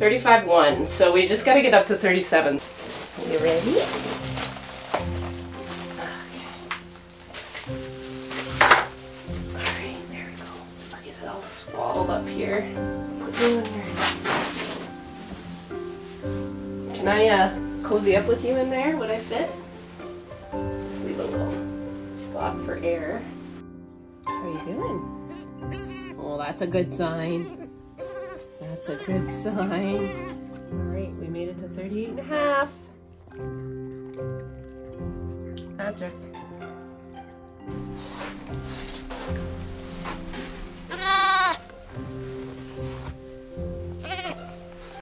35.1. So we just got to get up to 37. You ready? Alright, there we go. I'll get it all swaddled up here. Put you in there. Can I cozy up with you in there? Would I fit? Just leave a little spot for air. How are you doing? Oh, that's a good sign. That's a good sign. Alright, we made it to 38.5. Magic.